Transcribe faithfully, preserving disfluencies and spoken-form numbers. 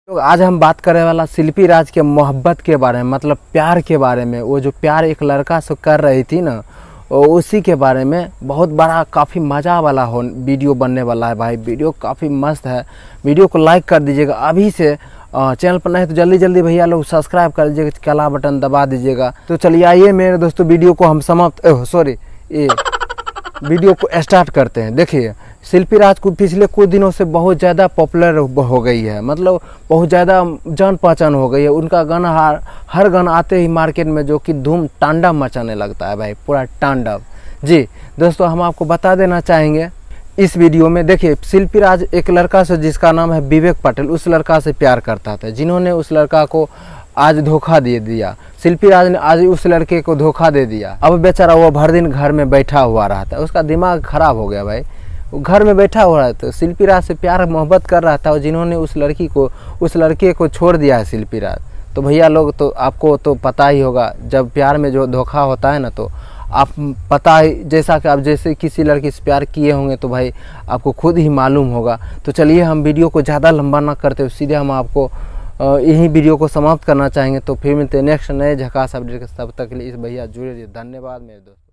तो आज हम बात करने वाला शिल्पी राज के मोहब्बत के बारे में, मतलब प्यार के बारे में। वो जो प्यार एक लड़का से कर रही थी ना, उसी के बारे में बहुत बड़ा काफ़ी मज़ा वाला हो वीडियो बनने वाला है भाई। वीडियो काफ़ी मस्त है। वीडियो को लाइक कर दीजिएगा अभी से। चैनल पर नहीं तो जल्दी जल्दी भैया लोग सब्सक्राइब कर दीजिएगा, काला बटन दबा दीजिएगा। तो चलिए आइए मेरे दोस्तों, वीडियो को हम समाप्त सॉरी ये वीडियो को स्टार्ट करते हैं। देखिए, शिल्पी राज को पिछले कुछ दिनों से बहुत ज़्यादा पॉपुलर हो गई है, मतलब बहुत ज़्यादा जान पहचान हो गई है। उनका गाना हर हर गाना आते ही मार्केट में जो कि धूम तांडव मचाने लगता है भाई, पूरा तांडव। जी दोस्तों, हम आपको बता देना चाहेंगे इस वीडियो में। देखिए, शिल्पी राज एक लड़का से जिसका नाम है विवेक पटेल, उस लड़का से प्यार करता था, जिन्होंने उस लड़का को आज धोखा दे दिया। शिल्पी राज ने आज उस लड़के को धोखा दे दिया। अब बेचारा वो भर दिन घर में बैठा हुआ रहता है, उसका दिमाग खराब हो गया भाई। वो घर में बैठा हुआ है तो शिल्पी राज से प्यार मोहब्बत कर रहा था, और जिन्होंने उस लड़की को उस लड़के को छोड़ दिया है शिल्पी राज। तो भैया लोग, तो आपको तो पता ही होगा, जब प्यार में जो धोखा होता है ना, तो आप पता ही, जैसा कि आप जैसे किसी लड़की से प्यार किए होंगे तो भाई आपको खुद ही मालूम होगा। तो चलिए हम वीडियो को ज़्यादा लंबा ना करते हुए सीधे हम आपको यही वीडियो को समाप्त करना चाहेंगे। तो फिर मिलते हैं नेक्स्ट नए झकास अपडेट के। तब तक के लिए इस भैया जुड़े रहिए। धन्यवाद मेरे दोस्त।